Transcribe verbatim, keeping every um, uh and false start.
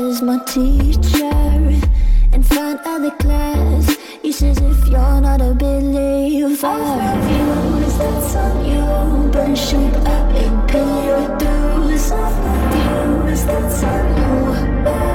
is my teacher. In front of the class, he says if you're not a believer, views, that's on you. Burn sheep up and pay your dues. Views, that's on you.